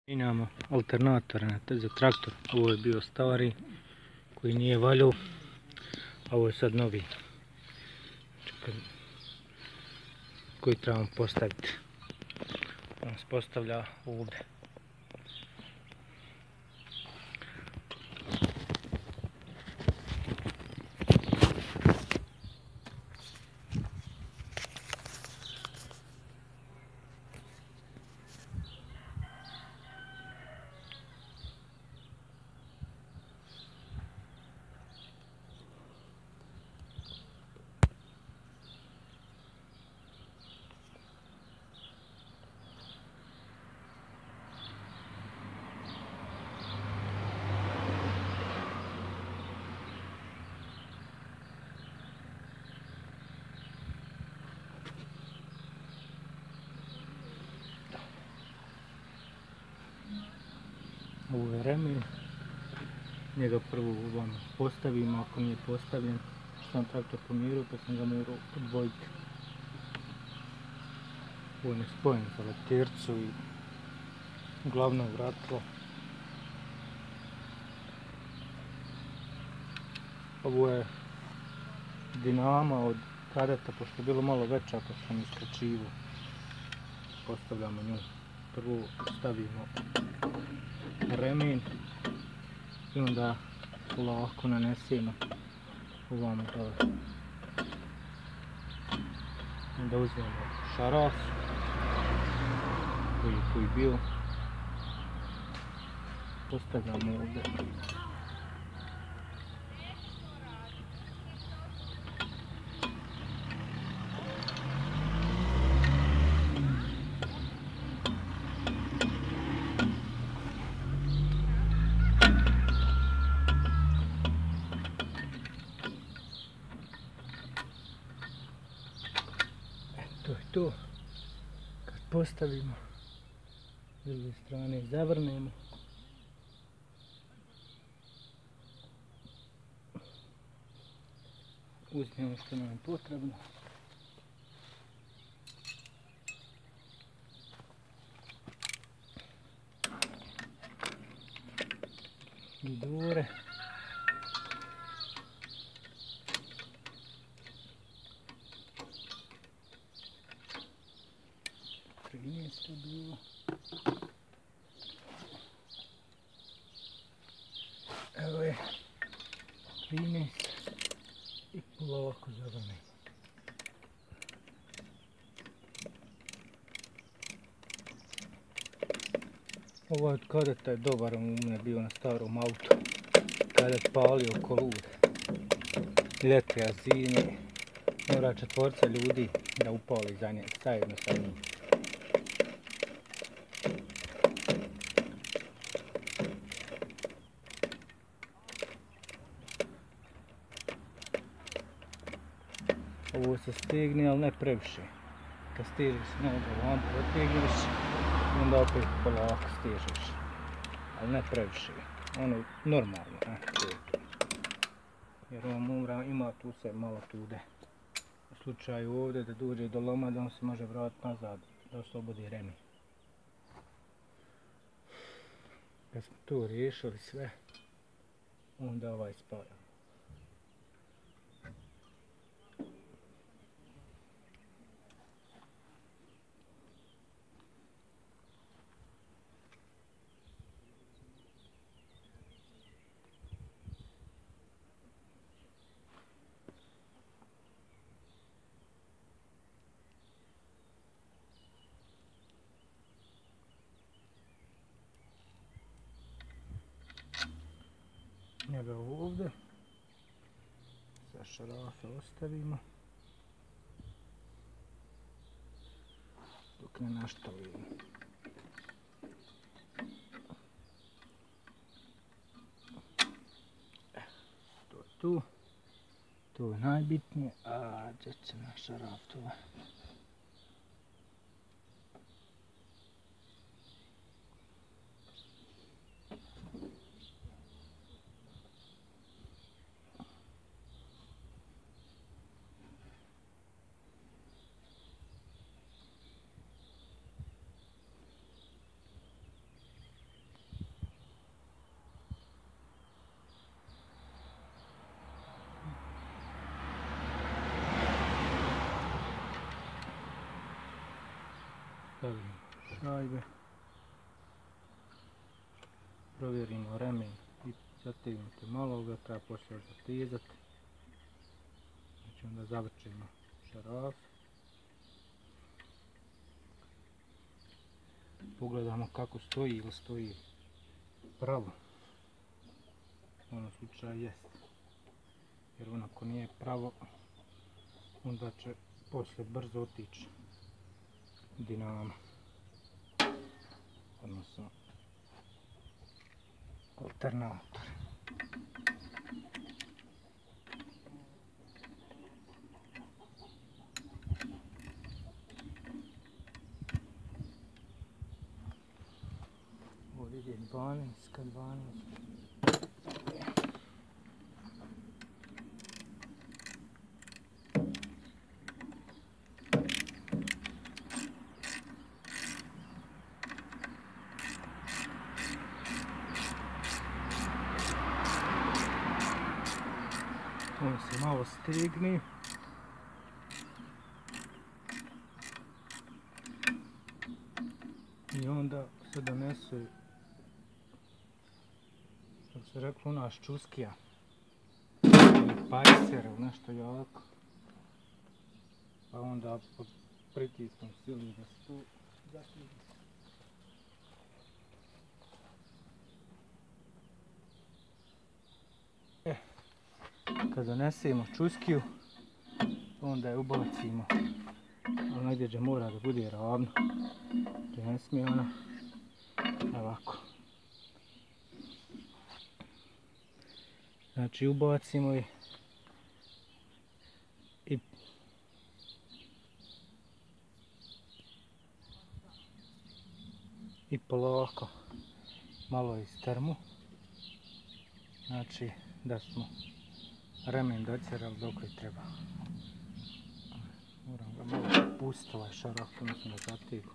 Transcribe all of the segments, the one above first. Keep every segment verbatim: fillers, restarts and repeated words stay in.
Imamo alternator za traktor, ovo je bio stari koji nije valjao, a ovo je sad novi koji trebamo postaviti. On se postavlja ovdje. Ovo je remen, njega prvo vam postavimo, ako nije postavljen, što sam traktor pomirio pa sam ga morao odvojiti. Ovo je spojen za leptircu i glavno vratilo. Ovo je dinama od kadeta, pošto je bilo malo veća ako sam iskačivo. Postavljamo nju. Prvo stavimo remen i onda lako nanesemo ovamo dole. Onda uzmemo šaraf koji je koji bio, postavljamo ovdje. To je to. Kad postavimo, s druge strane zavrnemo. Uzmemo što nam je potrebno. I dure. trinaest je bilo. Evo je trinaest i polako zavrnemo. Ovo od kadeta je dobar, on je bio na starom autu. Kadet palio oko lude. Ljeti, a zimi mora četvorca ljudi da upali za nje, zajedno sa njim. Ovo se stegne, ali ne previše. Kad stežeš nogu, lampu otegneš, onda opet polako stežeš. Ali ne previše. Ono, normalno. Eh, to je to. Jer on mora, ima tu se malo tude. U slučaju ovdje da dođe do loma, da on se može vratiti nazad, da oslobodi remen. Kad smo to riješili sve, onda ovaj spajamo. Njega ovdje sa šarafe ostavimo dok ne naštavimo. E, to je tu, to je najbitnije, a gdje će naš šaraf tu? Stavimo šajbe. Provjerimo remen i zategnite malo ga, treba poslije zatezati. Znači onda zavrćemo šaraf. Pogledamo kako stoji ili stoji pravo. U onom slučaju jest. Jer onako nije pravo, onda će poslije brzo otići dinama. Odnosno alternator. Ovdje je dvanaest, dvanaest. On se malo stegni. I onda se donese, kako se reklo u nas, čuskija. Ili pajser ili nešto jako. Pa onda pod pritiskom sili da se tu zasliži. E, kad donesemo čuskiju, onda je ubacimo, ali negdje gdje mora da bude ravno, gdje ne smije ona ovako. Znači ubacimo je i i polako malo istrmu, znači da smo remen docjerali dok je treba. Moram ga malo pustiti ovaj šaraf, odnosno da zategnu.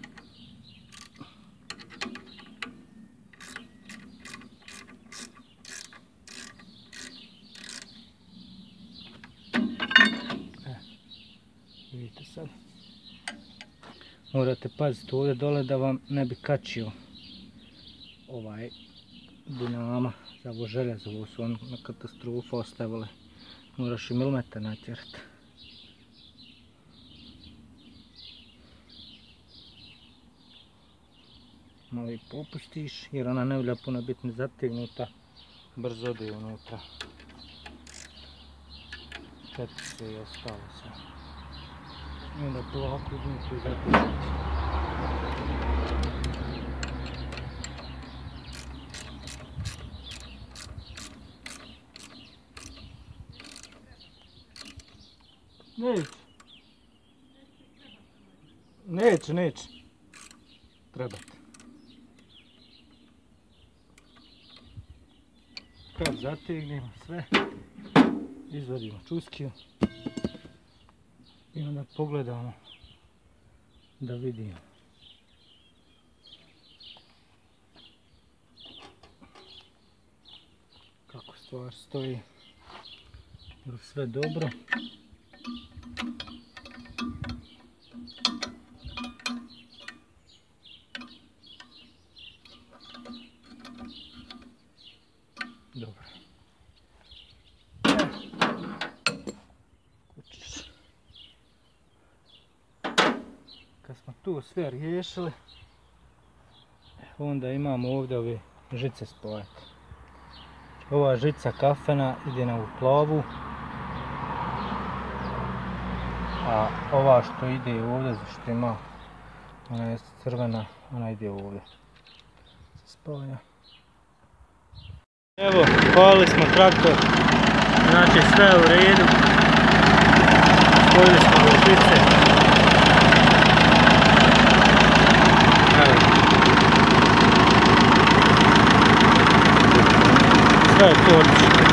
E, vidite sad. Morate paziti ovdje dole da vam ne bi kačio ovaj dinama za ovo željezo, ovo su on na katastrofu ostavili. Moraš i milimetar natjerati. Malo i popustiš jer ona ne volja puno biti ni zategnuta, brzo ode unutra. Četiri i ostalo sve. I onda polako uzmite i zategnite. Neće. Neće, neće. Trebate. Kad zategnemo sve, izvadimo čuskiju i onda pogledamo da vidimo. Kako stvar stoji. Je li sve dobro? Dobro. Kućiš. Kad smo tu sve riješili, onda imamo ovdje ove žice spojati. Ova žica kafena ide na ovu plavu, a ova što ide ovdje, zašto ima, ona je crvena, ona ide ovdje. Spaja. Evo, spojili smo traktor, znači sve je u redu. Spojili smo ove žice. Evo. Sve je to odlično.